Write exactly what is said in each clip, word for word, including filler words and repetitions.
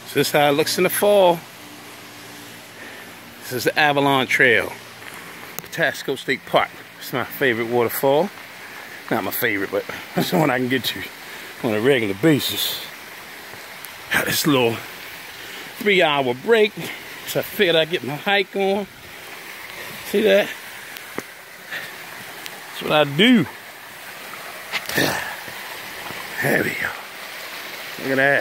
So this is how it looks in the fall. This is the Avalon Trail, Patapsco State Park. It's my favorite waterfall. Not my favorite, but it's the one I can get to on a regular basis. Got this little three hour break, so I figured I'd get my hike on. See that? That's what I do. There we go. Look at that.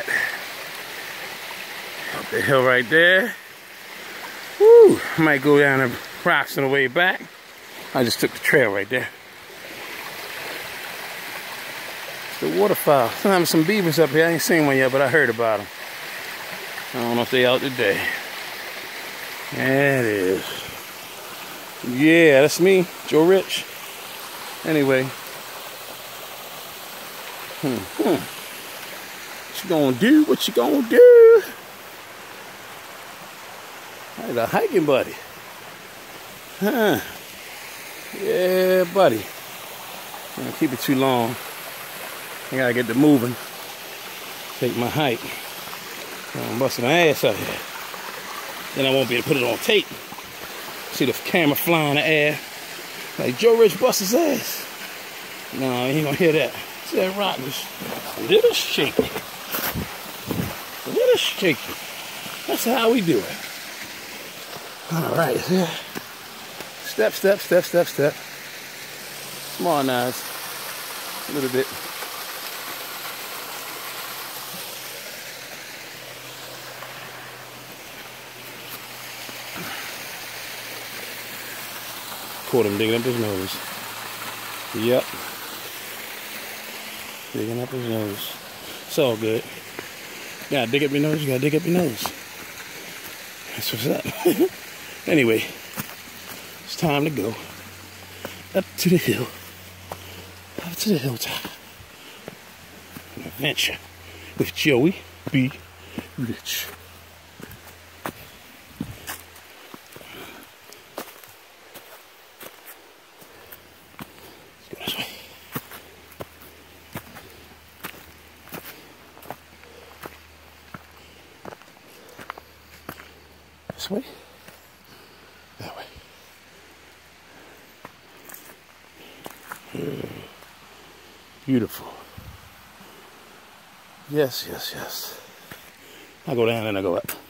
Up the hill right there. Woo! I might go down the rocks on the way back. I just took the trail right there. It's the waterfowl. Sometimes some beavers up here. I ain't seen one yet, but I heard about them. I don't know if they out today. There it is. Yeah, that's me, Joe Rich. Anyway. Hmm, hmm. What you gonna do? What you gonna do? That's a hiking buddy. Huh. Yeah, buddy. Don't keep it too long. I gotta get to moving. Take my hike. I'm busting my ass out here. Then I won't be able to put it on tape. See the camera fly in the air. Like Joe Rich bust his ass. No, you ain't gonna hear that. See that rock was a little shaky. A little shaky. That's how we do it. Alright, yeah. Step, step, step, step, step. Small knives. A little bit. Caught him digging up his nose. Yep. Digging up his nose. It's all good. You gotta dig up your nose, you gotta dig up your nose. That's what's up. Anyway, it's time to go up to the hill. Up to the hilltop. An adventure with Joey B. Rich. Let's go this way. This way? That way. Mm. Beautiful. Yes, yes, yes. I go down and I go up.